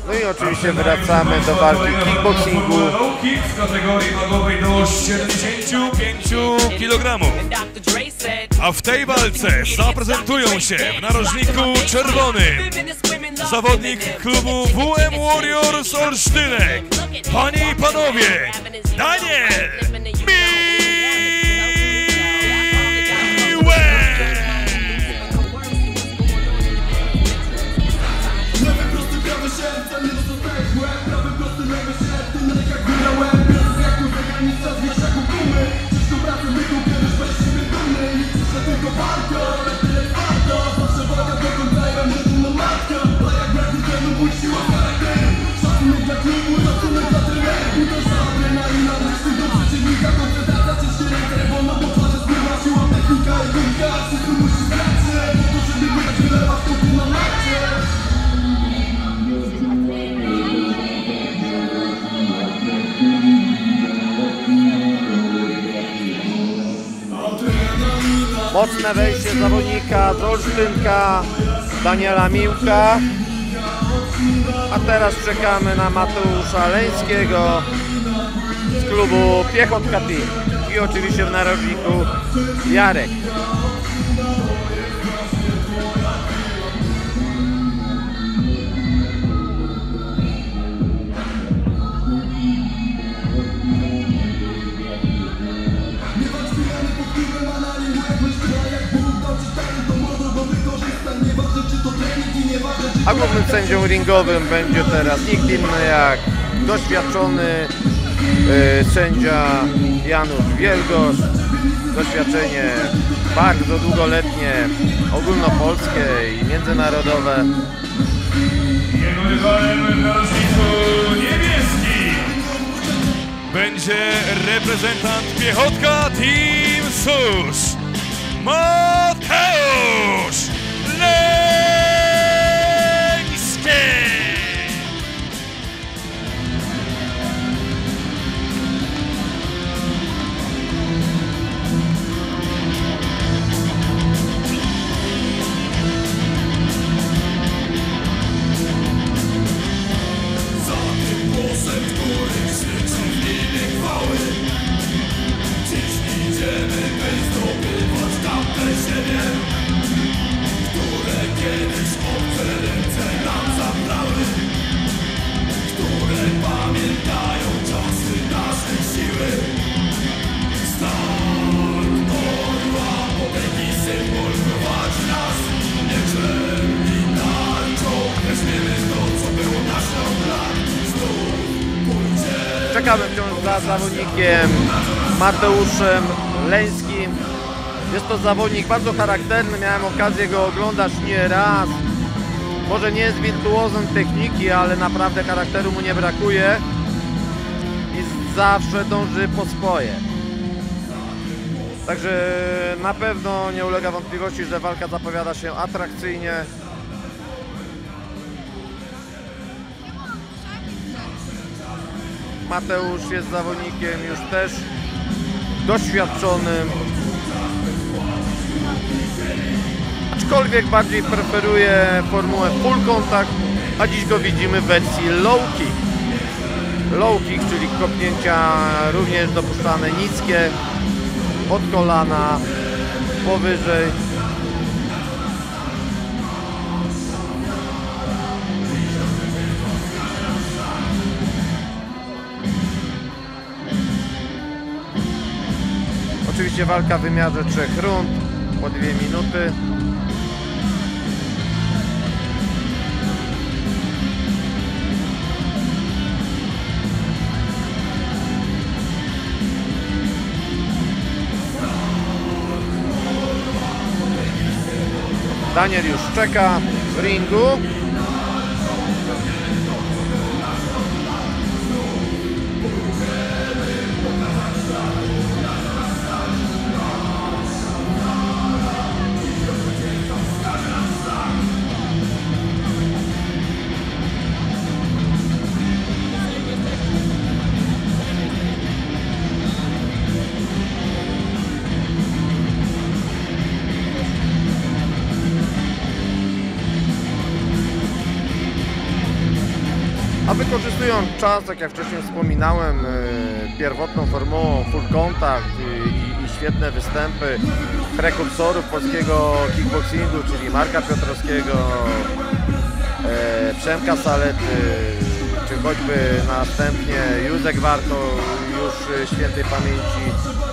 No i oczywiście wracamy do walki kickboxingu. Low kick w kategorii wagowej do 75 kg. A w tej walce zaprezentują się w narożniku czerwonym zawodnik klubu WM Warriors Olsztynek. Panie i panowie, Daniel Mocne wejście zawodnika z Olsztynka, Daniela Miłka. A teraz czekamy na Mateusza Leńskiego z klubu Piechotka Team. I oczywiście w narożniku Jarek. A głównym sędzią ringowym będzie teraz nikt inny jak doświadczony sędzia Janusz Wielgosz. Doświadczenie bardzo długoletnie, ogólnopolskie i międzynarodowe. Jego rywalem w narożniku niebieskim będzie reprezentant Piechotka Team SUS Mateusz Leński. Czekamy wciąż za zawodnikiem Mateuszem Leńskim. Jest to zawodnik bardzo charakterny, miałem okazję go oglądać nie raz. Może nie jest wirtuozem techniki, ale naprawdę charakteru mu nie brakuje i zawsze dąży po swoje. Także na pewno nie ulega wątpliwości, że walka zapowiada się atrakcyjnie. Mateusz jest zawodnikiem już też doświadczonym, aczkolwiek bardziej preferuje formułę full contact, a dziś go widzimy w wersji low kick. Low kick, czyli kopnięcia również dopuszczane niskie, od kolana, powyżej. Oczywiście walka w wymiarze 3 rund po 2 minuty. Daniel już czeka w ringu. A wykorzystując czas, tak jak wcześniej wspominałem, pierwotną formułą full contact i świetne występy prekursorów polskiego kickboxingu, czyli Marka Piotrowskiego, Przemka Salety, czy choćby następnie Józek Warto, już świętej pamięci,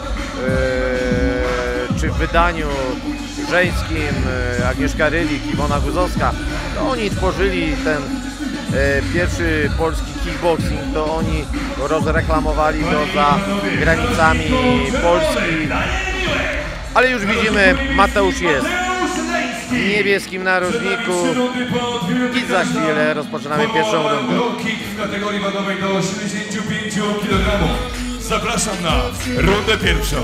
czy w wydaniu żeńskim Agnieszka Rylik, Iwona Guzowska, to oni tworzyli ten pierwszy polski kickboxing, to oni rozreklamowali go za granicami Polski, ale już widzimy, Mateusz jest w niebieskim narożniku i za chwilę rozpoczynamy pierwszą rundę. Low kick w kategorii wagowej do 85 kg. Zapraszam na rundę pierwszą.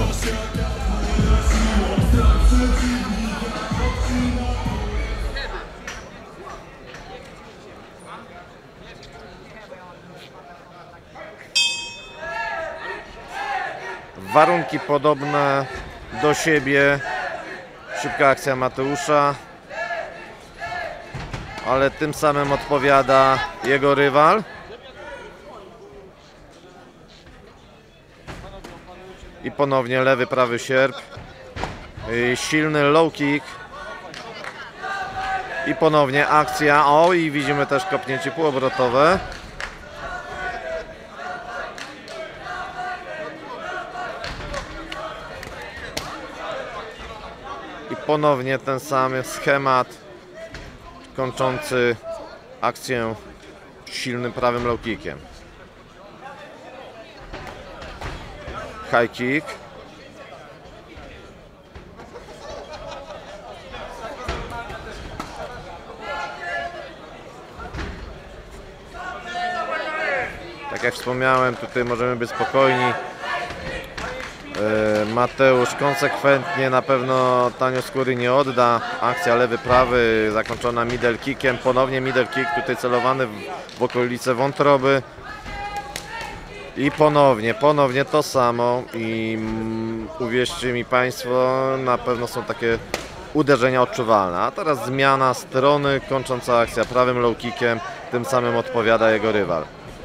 Warunki podobne do siebie. Szybka akcja Mateusza, ale tym samym odpowiada jego rywal. I ponownie lewy, prawy sierp. Silny low kick. I ponownie akcja. O, i widzimy też kopnięcie półobrotowe. I ponownie ten sam schemat kończący akcję silnym prawym low kickiem. High kick. Tak jak wspomniałem, tutaj możemy być spokojni. Mateusz konsekwentnie na pewno tanio skóry nie odda. Akcja lewy, prawy zakończona middle kickiem. Ponownie middle kick tutaj celowany w okolice wątroby. I ponownie to samo. I uwierzcie mi Państwo, na pewno są takie uderzenia odczuwalne. A teraz zmiana strony, kończąca akcja prawym low kickiem. Tym samym odpowiada jego rywal.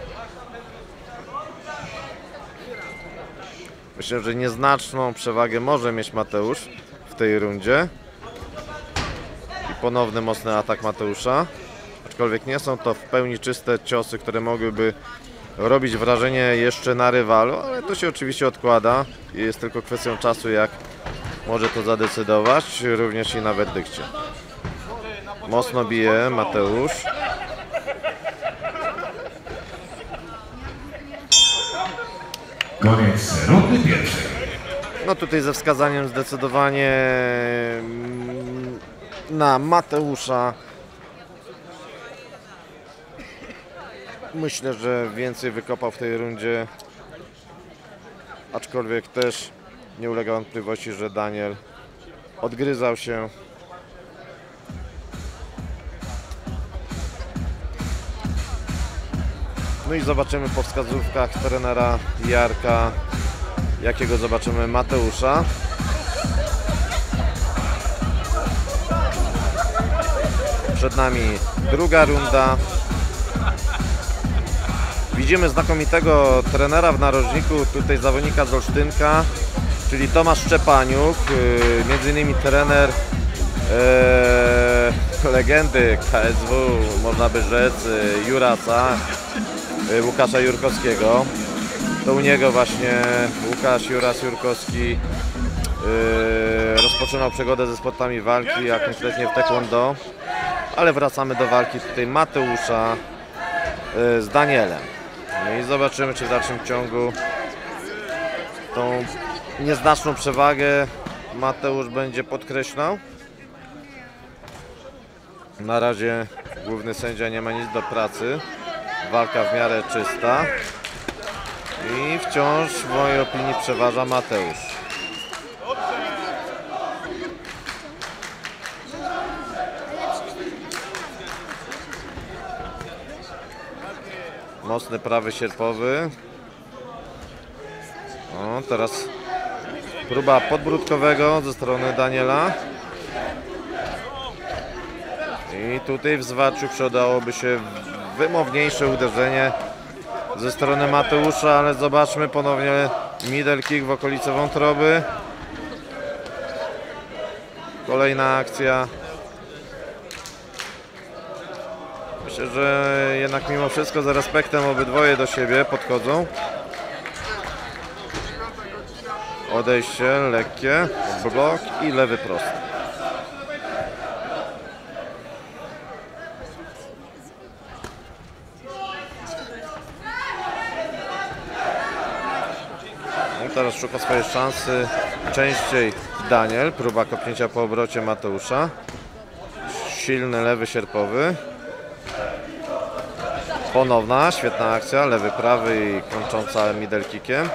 Myślę, że nieznaczną przewagę może mieć Mateusz w tej rundzie. I ponowny mocny atak Mateusza. Aczkolwiek nie są to w pełni czyste ciosy, które mogłyby robić wrażenie jeszcze na rywalu, ale to się oczywiście odkłada i jest tylko kwestią czasu, jak może to zadecydować, również i na werdykcie. Mocno bije Mateusz. Koniec rundy pierwszej. No tutaj ze wskazaniem zdecydowanie na Mateusza. Myślę, że więcej wykopał w tej rundzie, aczkolwiek też nie ulega wątpliwości, że Daniel odgryzał się. No i zobaczymy po wskazówkach trenera Jarka, jakiego zobaczymy Mateusza. Przed nami druga runda. Widzimy znakomitego trenera w narożniku, tutaj zawodnika z Olsztynka, czyli Tomasz Szczepaniuk, między innymi trener legendy KSW, można by rzec, Jurasa, Łukasza Jurkowskiego. To u niego właśnie Łukasz Juras-Jurkowski rozpoczynał przygodę ze sportami walki, a konkretnie w taekwondo. Ale wracamy do walki tutaj Mateusza z Danielem. No i zobaczymy, czy w dalszym ciągu tą nieznaczną przewagę Mateusz będzie podkreślał. Na razie główny sędzia nie ma nic do pracy. Walka w miarę czysta. I wciąż w mojej opinii przeważa Mateusz. Mocny prawy sierpowy. O, teraz próba podbródkowego ze strony Daniela. I tutaj w zwarciu przydałoby się wymowniejsze uderzenie ze strony Mateusza, ale zobaczmy ponownie middle kick w okolicy wątroby. Kolejna akcja. Myślę, że jednak mimo wszystko z respektem obydwoje do siebie podchodzą. Odejście lekkie, blok i lewy prosty. No, teraz szuka swojej szansy częściej Daniel. Próba kopnięcia po obrocie Mateusza. Silny lewy sierpowy. Ponowna, świetna akcja, lewy, prawy i kończąca middle kickiem.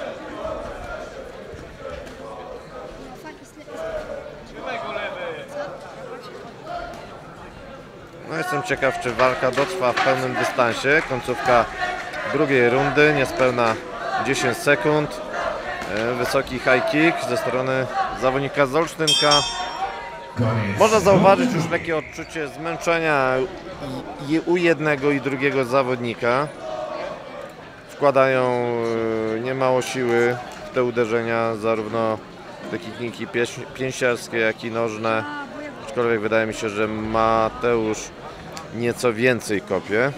No jestem ciekaw, czy walka dotrwa w pełnym dystansie. Końcówka drugiej rundy, niespełna 10 sekund. Wysoki high kick ze strony zawodnika z Olsztynka. Można zauważyć już takie odczucie zmęczenia u jednego i drugiego zawodnika. Wkładają niemało siły w te uderzenia, zarówno te kichniki pięściarskie, jak i nożne. Aczkolwiek wydaje mi się, że Mateusz nieco więcej kopie.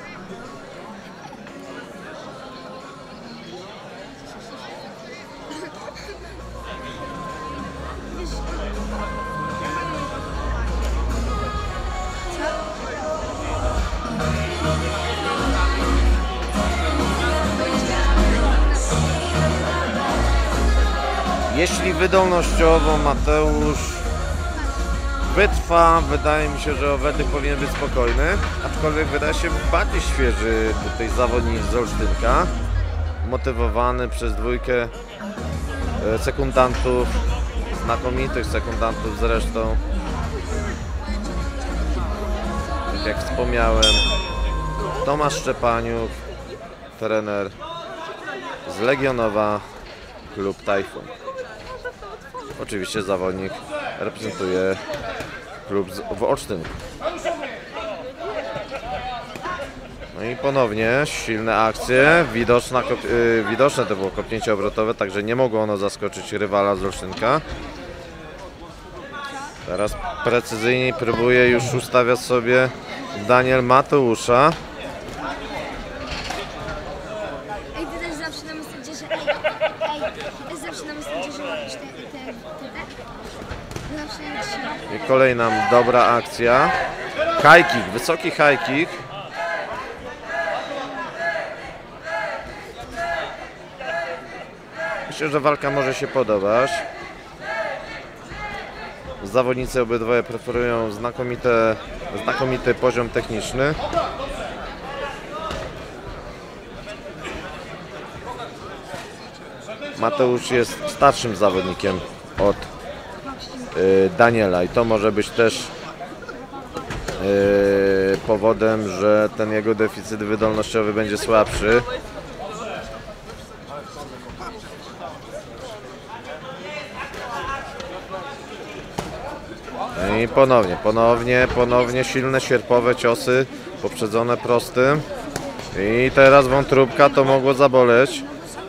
Jeśli wydolnościowo Mateusz wytrwa, wydaje mi się, że Owedyk powinien być spokojny, aczkolwiek wydaje się bardziej świeży tutaj zawodnik z Olsztynka, motywowany przez dwójkę sekundantów, znakomitych sekundantów zresztą. Tak jak wspomniałem, Tomasz Szczepaniuk, trener z Legionowa, klub Tajfun. Oczywiście zawodnik reprezentuje klub w Olsztynie. No i ponownie silne akcje, widoczne to było kopnięcie obrotowe, także nie mogło ono zaskoczyć rywala z Olsztynka. Teraz precyzyjniej próbuje już ustawiać sobie Daniel Mateusza. I kolejna dobra akcja. High kick, wysoki high kick. Myślę, że walka może się podobać. Zawodnicy obydwoje preferują znakomity poziom techniczny. Mateusz jest starszym zawodnikiem od Daniela i to może być też powodem, że ten jego deficyt wydolnościowy będzie słabszy. I ponownie silne sierpowe ciosy poprzedzone prostym. I teraz wątróbka, to mogło zaboleć.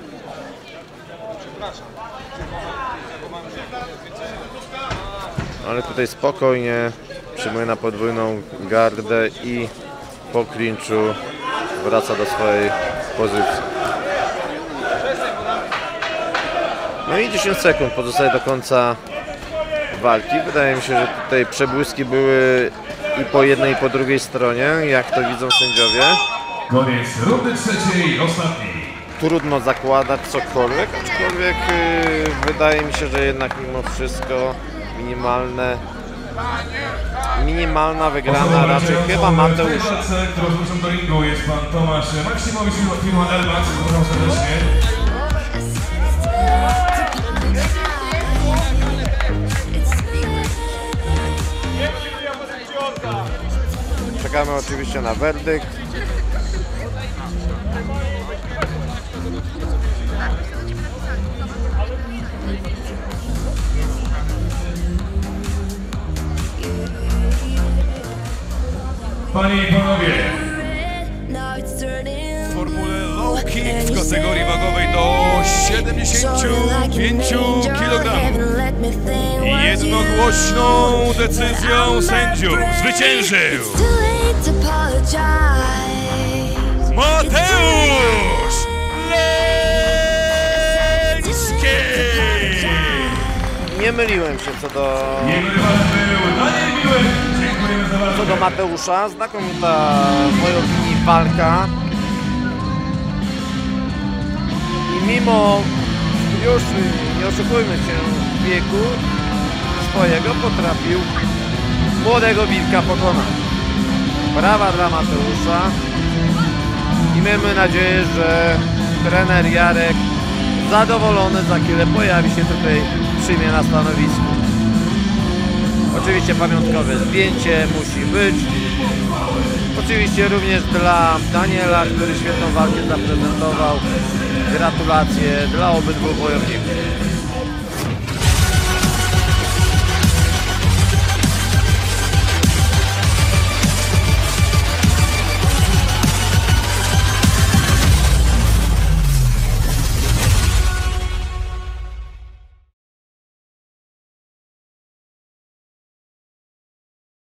Ale tutaj spokojnie przyjmuje na podwójną gardę i po klinczu wraca do swojej pozycji. No i 10 sekund pozostaje do końca walki. Wydaje mi się, że tutaj przebłyski były i po jednej i po drugiej stronie, jak to widzą sędziowie. Koniec rundy trzeciej, ostatniej. Trudno zakładać cokolwiek, aczkolwiek wydaje mi się, że jednak mimo wszystko minimalna wygrana raczej chyba Mateusza. Którą wrócą do ringu jest pan Tomasz Maksimowicz, firma Elmax, zapraszam serdecznie. Czekamy oczywiście na werdykt. Panie i panowie, walki w kategorii wagowej do 75 kg. Jednogłośną decyzją sędziów zwyciężył Mateusz Leński! Nie myliłem się co do Mateusza. Znakomita w mojej opinii walka. I mimo, już nie oszukujmy się, wieku swojego potrafił młodego wilka pokonać. Brawa dla Mateusza i miejmy nadzieję, że trener Jarek zadowolony za chwilę pojawi się tutaj, przyjmie na stanowisku. Oczywiście pamiątkowe zdjęcie musi być. Oczywiście również dla Daniela, który świetną walkę zaprezentował. Gratulacje dla obydwu bojowników.